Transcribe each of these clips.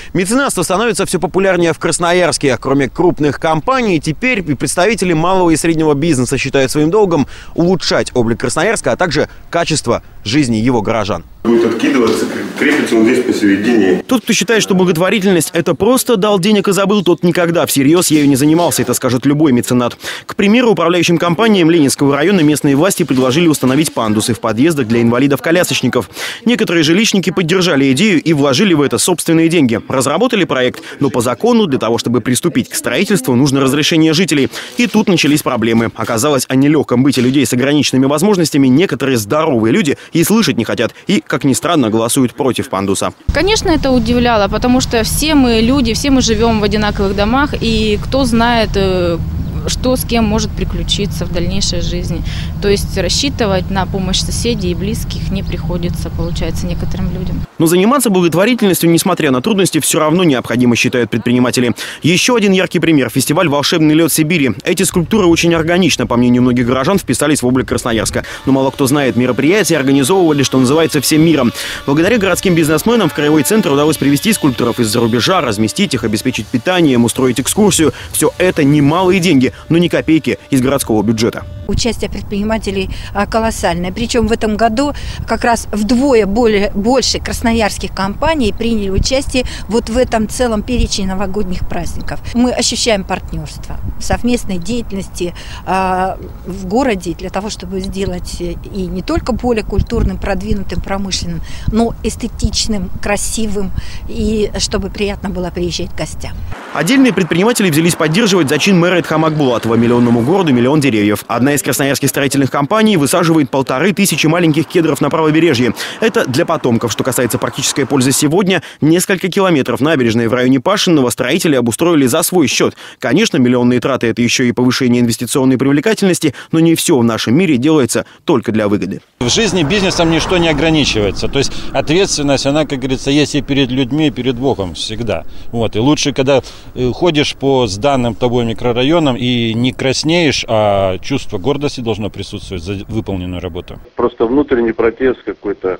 Меценатство становится все популярнее в Красноярске. Кроме крупных компаний, теперь представители малого и среднего бизнеса считают своим долгом улучшать облик Красноярска, а также качество жизни его горожан. Будет откидываться, крепится он здесь посередине. Тот, кто считает, что благотворительность – это просто дал денег и забыл, тот никогда всерьез ею не занимался, это скажет любой меценат. К примеру, управляющим компаниям Ленинского района местные власти предложили установить пандусы в подъездах для инвалидов-колясочников. Некоторые жилищники поддержали идею и вложили в это собственные деньги. Разработали проект, но по закону для того, чтобы приступить к строительству, нужно разрешение жителей. И тут начались проблемы. Оказалось, о нелегком быте людей с ограниченными возможностями некоторые здоровые люди и слышать не хотят. И, как ни странно, голосуют против пандуса. Конечно, это удивляло, потому что все мы люди, все мы живем в одинаковых домах, и кто знает, что с кем может приключиться в дальнейшей жизни. То есть рассчитывать на помощь соседей и близких не приходится, получается, некоторым людям. Но заниматься благотворительностью, несмотря на трудности, все равно необходимо, считают предприниматели. Еще один яркий пример – фестиваль «Волшебный лед Сибири». Эти скульптуры очень органично, по мнению многих горожан, вписались в облик Красноярска. Но мало кто знает, мероприятия организовывали, что называется, всем миром. Благодаря городским бизнесменам в краевой центр удалось привезти скульпторов из-за рубежа, разместить их, обеспечить питанием, устроить экскурсию. Все это немалые деньги, но ни копейки из городского бюджета. Участие предпринимателей колоссальное. Причем в этом году как раз вдвое больше красноярских компаний приняли участие вот в этом целом перечне новогодних праздников. Мы ощущаем партнерство, совместной деятельности в городе для того, чтобы сделать и не только более культурным, продвинутым, промышленным, но эстетичным, красивым, и чтобы приятно было приезжать к гостям. Отдельные предприниматели взялись поддерживать зачин мэра Эдхама Акбулатова. Миллионному городу миллион деревьев. Одна из красноярских строительных компаний высаживает 1500 маленьких кедров на правобережье. Это для потомков. Что касается практической пользы сегодня, несколько километров набережной в районе Пашинного строители обустроили за свой счет. Конечно, миллионные траты – это еще и повышение инвестиционной привлекательности, но не все в нашем мире делается только для выгоды. В жизни бизнесом ничто не ограничивается. То есть ответственность, она, как говорится, есть и перед людьми, и перед Богом всегда. Вот. И лучше, когда ходишь по сданным тобой микрорайонам и не краснеешь, а чувство гордости должно присутствовать за выполненную работу. Просто внутренний протест какой-то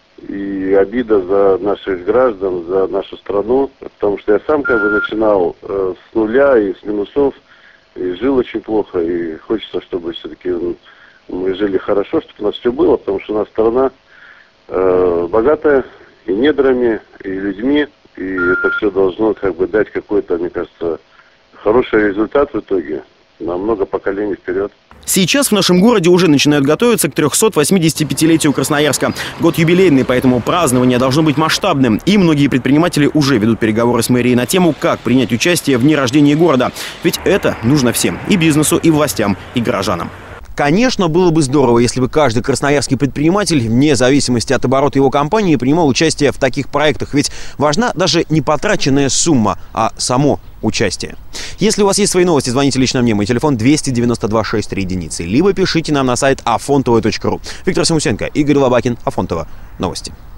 и обида за наших граждан, за нашу страну. Потому что я сам начинал с нуля и с минусов, и жил очень плохо. И хочется, чтобы все-таки мы жили хорошо, чтобы у нас все было, потому что у нас страна богатая и недрами, и людьми. И это все должно дать какой-то, мне кажется, хороший результат в итоге на много поколений вперед. Сейчас в нашем городе уже начинают готовиться к 385-летию Красноярска. Год юбилейный, поэтому празднование должно быть масштабным. И многие предприниматели уже ведут переговоры с мэрией на тему, как принять участие в дне рождения города. Ведь это нужно всем – и бизнесу, и властям, и горожанам. Конечно, было бы здорово, если бы каждый красноярский предприниматель, вне зависимости от оборота его компании, принимал участие в таких проектах. Ведь важна даже не потраченная сумма, а само участие. Если у вас есть свои новости, звоните лично мне. Мой телефон 292 63 единицы. Либо пишите нам на сайт afontova.ru. Виктор Самусенко, Игорь Лобакин, Афонтова. Новости.